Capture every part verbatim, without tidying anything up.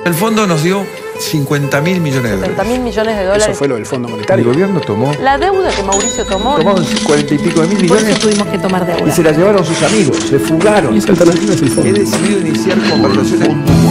El fondo nos dio cincuenta mil millones de dólares. setenta mil millones de dólares. Eso fue lo del Fondo Monetario. El gobierno tomó... La deuda que Mauricio tomó... Tomaron cuarenta y pico de mil Por millones eso tuvimos que tomar deuda. y se la llevaron sus amigos, se fugaron. Y esa alternativa es el fondo. He decidido iniciar conversaciones.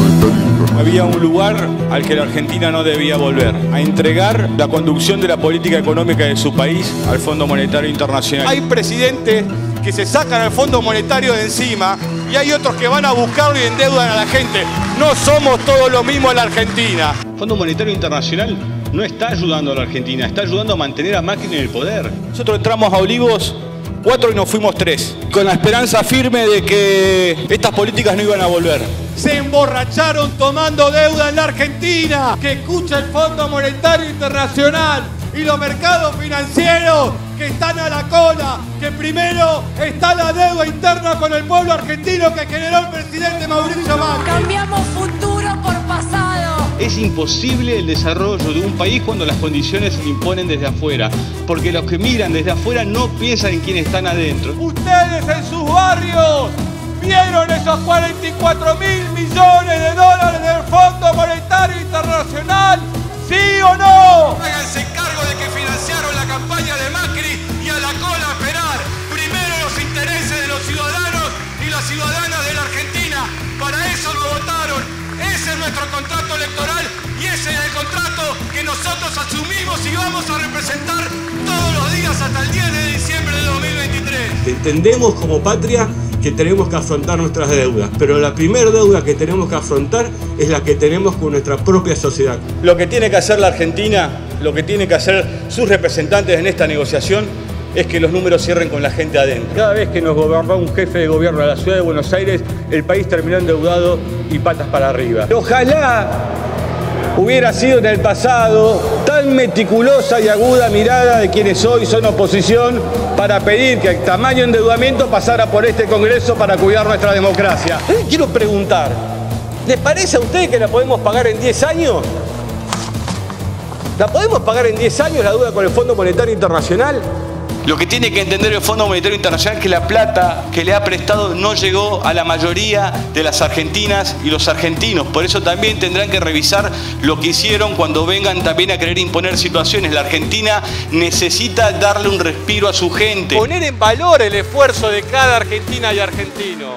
Había un lugar al que la Argentina no debía volver, a entregar la conducción de la política económica de su país al Fondo Monetario Internacional. Hay presidentes que se sacan al Fondo Monetario de encima y hay otros que van a buscarlo y endeudan a la gente. No somos todos lo mismo en la Argentina. El Fondo Monetario Internacional no está ayudando a la Argentina, está ayudando a mantener a Macri en el poder. Nosotros entramos a Olivos cuatro y nos fuimos tres, con la esperanza firme de que estas políticas no iban a volver. Se emborracharon tomando deuda en la Argentina. Que escucha el Fondo Monetario Internacional y los mercados financieros que están a la cola, que primero está la deuda interna con el pueblo argentino que generó el presidente Mauricio Macri. Cambiamos futuro por pasado. Es imposible el desarrollo de un país cuando las condiciones se imponen desde afuera, porque los que miran desde afuera no piensan en quienes están adentro. Ustedes en sus barrios vieron esos cuarenta y cuatro mil millones de dólares del Fondo Monetario Internacional, ¿sí o no? Háganse cargo de que financiaron la campaña de Macri y a la cola a esperar primero los intereses de los ciudadanos y las ciudadanas de la Argentina. Para eso lo votaron. Ese es nuestro contrato electoral y ese es el contrato que nosotros asumimos y vamos a representar todos los días hasta el diez de diciembre de dos mil veintitrés. Entendemos como patria que tenemos que afrontar nuestras deudas, pero la primera deuda que tenemos que afrontar es la que tenemos con nuestra propia sociedad. Lo que tiene que hacer la Argentina, lo que tiene que hacer sus representantes en esta negociación es que los números cierren con la gente adentro. Cada vez que nos gobernó un jefe de gobierno de la ciudad de Buenos Aires, el país terminó endeudado y patas para arriba. Ojalá hubiera sido en el pasado tan meticulosa y aguda mirada de quienes hoy son oposición para pedir que el tamaño endeudamiento pasara por este Congreso para cuidar nuestra democracia. Quiero preguntar, ¿les parece a ustedes que la podemos pagar en diez años? ¿La podemos pagar en diez años la deuda con el Fondo Monetario Internacional? Lo que tiene que entender el Fondo Monetario Internacional es que la plata que le ha prestado no llegó a la mayoría de las argentinas y los argentinos. Por eso también tendrán que revisar lo que hicieron cuando vengan también a querer imponer situaciones. La Argentina necesita darle un respiro a su gente. Poner en valor el esfuerzo de cada argentina y argentino.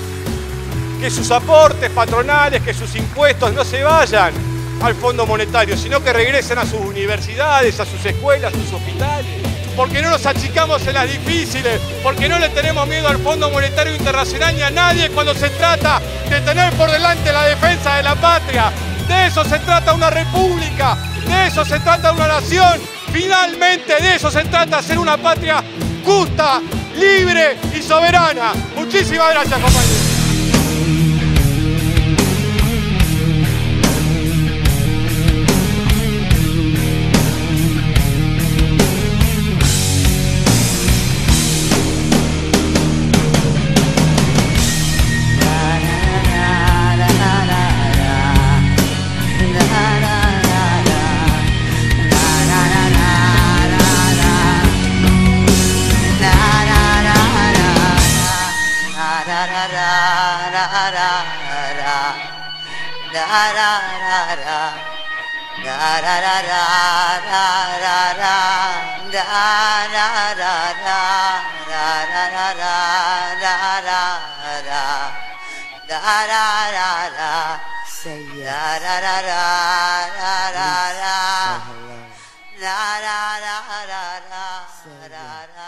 Que sus aportes patronales, que sus impuestos no se vayan al Fondo Monetario, sino que regresen a sus universidades, a sus escuelas, a sus hospitales. Porque no nos achicamos en las difíciles, porque no le tenemos miedo al Fondo Monetario Internacional ni a nadie cuando se trata de tener por delante la defensa de la patria. De eso se trata una república, de eso se trata una nación. Finalmente de eso se trata, ser una patria justa, libre y soberana. Muchísimas gracias, compañeros. Say yes. La la la la la la la la la la la la la.